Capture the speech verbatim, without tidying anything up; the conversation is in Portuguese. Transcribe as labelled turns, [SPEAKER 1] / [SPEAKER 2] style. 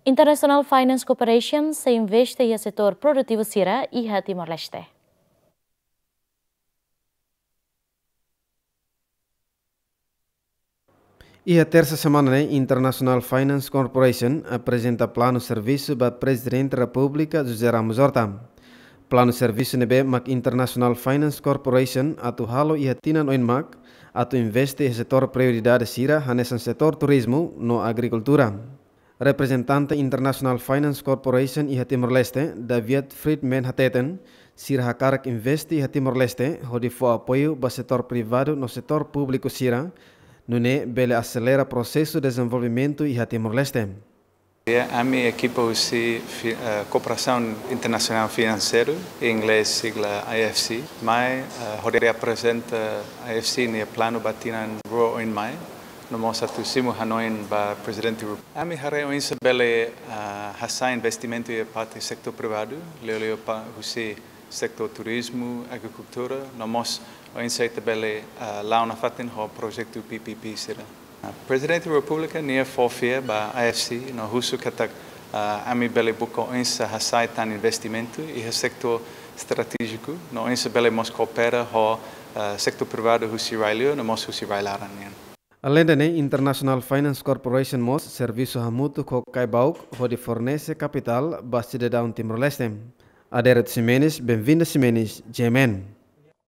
[SPEAKER 1] International Finance Corporation se investe em setor produtivu sira e Timor-Leste.
[SPEAKER 2] E a terça semana, né, International Finance Corporation apresenta plano de serviço para o Presidente da República, José Ramos Horta. Plano de serviço nebe mak International Finance Corporation atu halo e hatinan oinmak atu investe em setor prioridade sira hanesan setor turismo no agricultura. Representante International Finance Corporation e Timor-Leste, David Friedman Hateten, sira hakarak investe e Timor-Leste, hodi fo apoio para setor privado no setor público sira, nune bele acelera processo de desenvolvimento e Timor-Leste.
[SPEAKER 3] A minha equipa usa uh, Cooperação Internacional Financeira, em inglês sigla I F C, mas uh, representa I F C no plano batinan ro em mai, no moça tu simu Hanoi ba presidente. A minha área é bele hasa investimento e parte sector privado, leo pa usa sector turismo, agricultura, no moça o insight bele lá na faten ho projeto P P P sira. Presidente da República nia fofia ba I F C no russo katak ami bele buko insa hasai tan investimento e sector estratégico no insa bele mos coopera ho sector privado husi railio no mos husi railaran.
[SPEAKER 2] Além da International Finance Corporation mos serviço hamutu ko kaibauk ho de fornece capital ba cidadão Timor-Leste. Aderet Simenes, bem-vinda Simenes, Jemen.